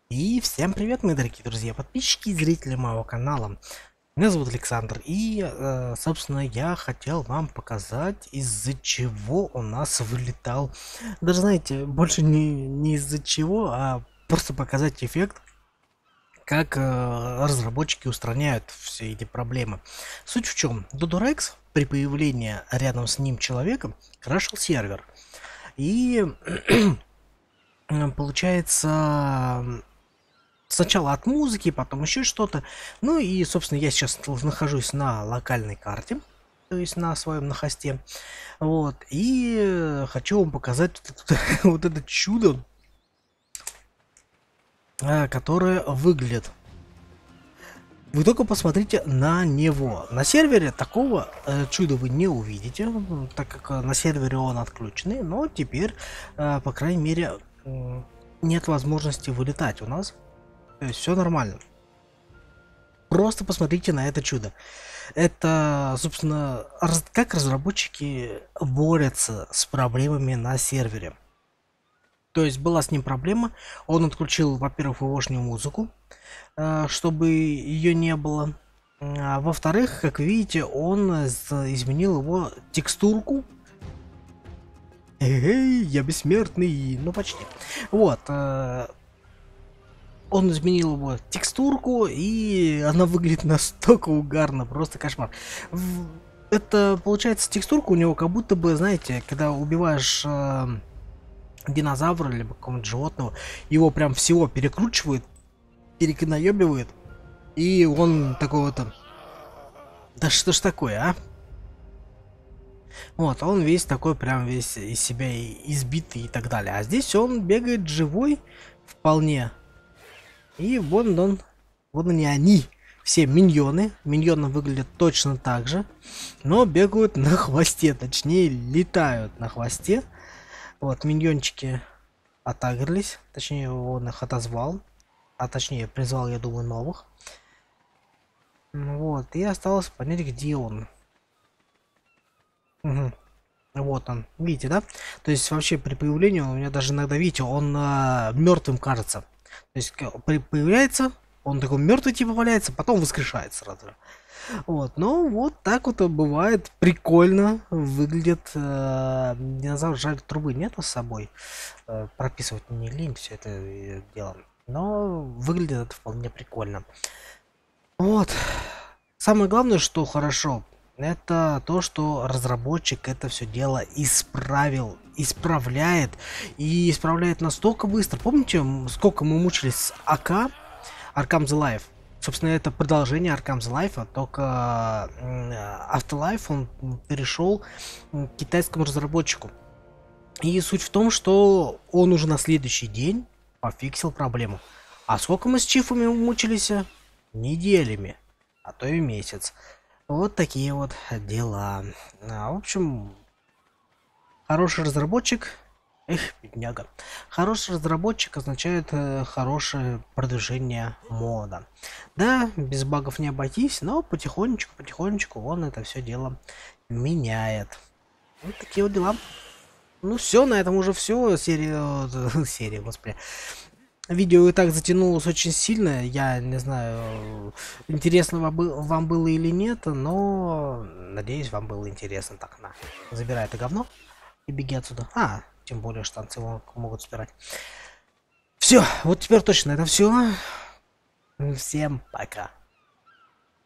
И всем привет, мои дорогие друзья, подписчики и зрители моего канала. Меня зовут Александр, и, собственно, я хотел вам показать, из-за чего у нас вылетал. Даже, знаете, больше не из-за чего, а просто показать эффект, как разработчики устраняют все эти проблемы. Суть в чем? Dodorex при появлении рядом с ним человека крашил сервер. И получается, сначала от музыки, потом еще что-то. Ну и, собственно, я сейчас нахожусь на локальной карте, то есть на своем на хосте. Вот. И хочу вам показать вот это чудо, которое выглядит. Вы только посмотрите на него. На сервере такого чуда вы не увидите, так как на сервере он отключенный. Но теперь, по крайней мере, нет возможности вылетать у нас. То есть все нормально. Просто посмотрите на это чудо. Это, собственно, как разработчики борются с проблемами на сервере. То есть была с ним проблема. Он отключил, во-первых, ВОшную музыку, чтобы ее не было. А во-вторых, как видите, он изменил его текстурку. Эй, я бессмертный, ну почти. Вот. Он изменил его текстурку, и она выглядит настолько угарно, просто кошмар. Это, получается, текстурка у него как будто бы, знаете, когда убиваешь динозавра либо какого-нибудь животного, его прям всего перекручивает, перекнаебивает, и он такой вот... Да что ж такое, а? Вот, он весь такой, прям весь из себя избитый и так далее. А здесь он бегает живой вполне. И вот они, все миньоны. Миньоны выглядят точно так же, но бегают на хвосте, точнее летают на хвосте. Вот, миньончики отагрились, точнее он их отозвал, а точнее призвал, я думаю, новых. Вот, и осталось понять, где он. Угу. Вот он, видите, да? То есть вообще при появлении у меня даже иногда, видите, он мертвым кажется. То есть появляется, он такой мертвый типа валяется, потом воскрешает сразу. Вот, но вот так вот бывает, прикольно выглядит. Динозавр, жаль, трубы нету с собой. Прописывать не лень все это дело. Но выглядит это вполне прикольно. Вот. Самое главное, что хорошо, это то, что разработчик это все дело исправляет и исправляет настолько быстро. Помните, сколько мы мучились с АК, Arkham the Life? Собственно, это продолжение Arkham the Life, только Afterlife он перешел к китайскому разработчику. И суть в том, что он уже на следующий день пофиксил проблему. А сколько мы с чифами мучились? Неделями, а то и месяц. Вот такие вот дела. В общем, хороший разработчик, бедняга. Хороший разработчик означает хорошее продвижение мода. Да, без багов не обойтись, но потихонечку он это все дело меняет. Вот такие вот дела. Ну все, на этом уже все. Серия, господи. Видео и так затянулось очень сильно, я не знаю, интересно вам было или нет, но надеюсь, вам было интересно. Так, на, забирай это говно и беги отсюда. Тем более штанцы могут собирать. Все, вот теперь точно это все. Всем пока.